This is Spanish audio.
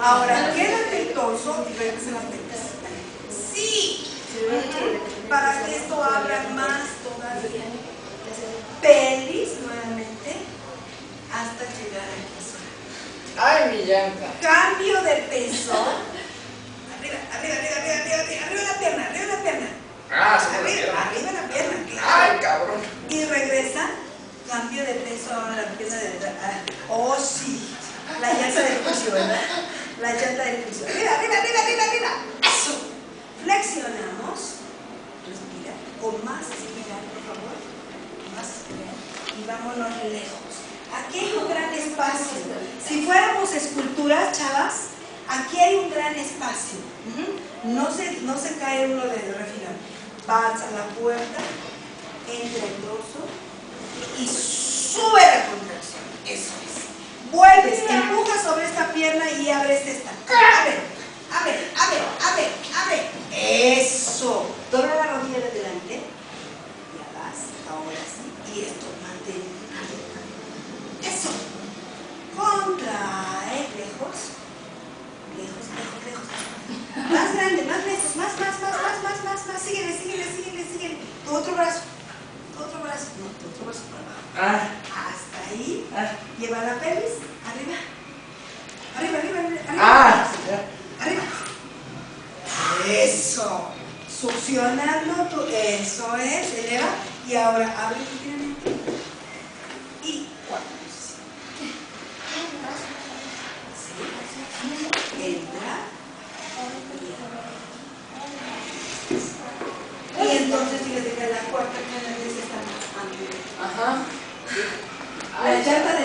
Ahora, quédate el torso y regresa la pelvis. Sí. Para que esto abra más todavía. Pelvis nuevamente hasta llegar al piso. Ay, mi llanta. Cambio de peso. Arriba, arriba, arriba, arriba, arriba, arriba, arriba la pierna, arriba la pierna. Ah, arriba la pierna, claro. Ay, cabrón. Y regresa, cambio de peso, ahora la pierna de verdad. Oh, sí. La llanta del juicio, ¿verdad? La llanta del juicio. Arriba, arriba, arriba, arriba, arriba. Eso. Flexionamos. Respira. Con más espiral, por favor. Más espiral. Y vámonos lejos. Aquí hay un gran espacio. Si fuéramos esculturas, chavas, aquí hay un gran espacio. No se cae uno de refilar. Vas a la puerta, entra el dorso y sube la contracción. Eso es. Vuelves, empujas sobre esta pierna y abres esta. Abre, abre, abre, abre, abre. Eso. Dobla la rodilla de delante. Ya vas, ahora sí. Y esto, mantén. Eso. Contrae, lejos. Lejos, lejos, lejos. Más grande, más lejos, más. Síguele. Tu otro brazo. No, tu otro brazo para abajo. Hasta ahí. Lleva la pelvis. Arriba. Arriba. Arriba. Eso. Succionando tu. Eso es. Eleva. Y ahora abre ligeramente. Y cuatro. Entra y entonces fíjate que la cuarta cada vez está más amplia. Ajá. La llanta